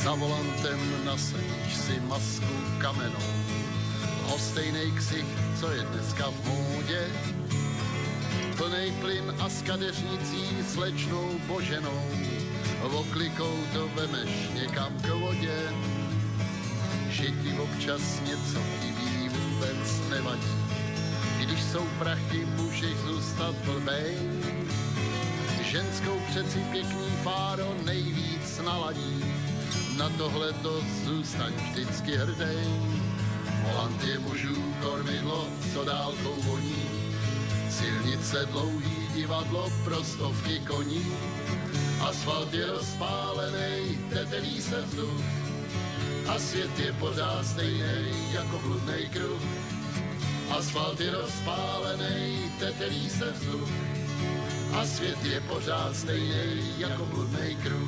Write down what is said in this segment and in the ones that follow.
Za volantem nasadíš si masku kamenou, lhostejnej ksich, co je dneska v módě, plnej plyn a s kadeřnicí slečnou Boženou, oklikou to vemeš někam k vodě, že ti občas něco chybí, vůbec nevadí, když jsou prachy, můžeš zůstat blbej, ženskou přeci pěkný fáro nejvíc naladí, na tohle to zůstaň vždycky hrdej. Volant je mužů kormidlo, co dálkou voní, silnice dlouhý, divadlo pro stovky koní, asfalt je rozpálenej, tetelí se vzduch a svět je pořád stejnej jako bludnej kruh. Asfalt je rozpálenej, tetelí se vzduch a svět je pořád stejnej jako bludnej kruh.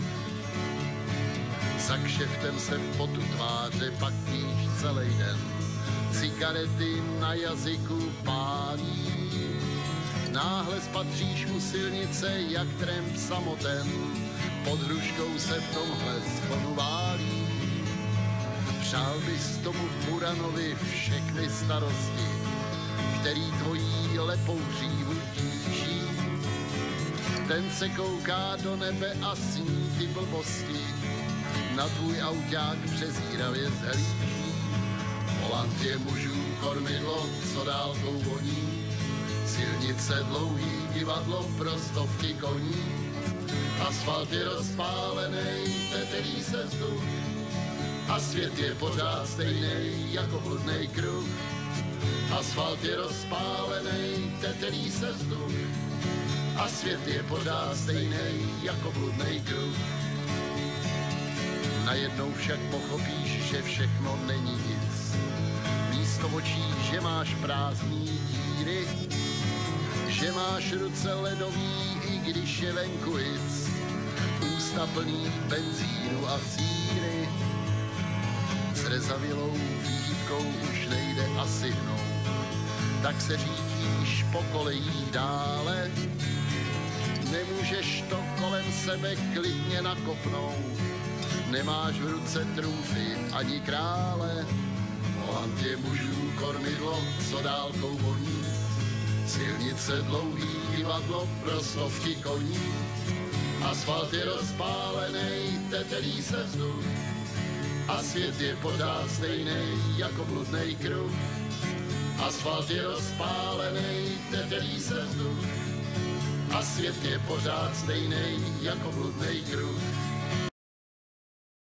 Za kšeftem se v potu tváře pak píš celý den, cigarety na jazyku pálí. Náhle spatříš u silnice jak tramp samoten, pod hruškou se v tomhle schonu válí. Přál bys tomu Muranovi všechny starosti, který tvojí lepou řívu tíží. Ten se kouká do nebe a sní ty blbosti, na tvůj auták přezíravě zhlíží. Volant je mužů kormidlo, co dálkou voní, silnice dlouhý, divadlo pro stovky koní. Asfalt je rozpálenej, tetelí se vzduch a svět je pořád stejnej jako bludnej kruh. Asfalt je rozpálenej, tetelí se vzduch a svět je pořád stejnej jako bludnej kruh. Najednou však pochopíš, že všechno není nic. Místo očí, že máš prázdný díry, že máš ruce ledový, i když je venku hic, ústa plný benzínu a síry. Zrezavilou výhybkou už nejde asi hnout, tak se řídíš po kolejích dále. Nemůžeš to kolem sebe klidně nakopnout, nemáš v ruce trumfy ani krále. Volant je mužů kormidlo, co dálkou voní, silnice dlouhý, divadlo pro stovky koní. Asfalt je rozpálenej, tetelí se vzduch a svět je pořád stejnej jako bludnej kruh. Asfalt je rozpálenej, tetelí se vzduch a svět je pořád stejnej jako bludnej kruh.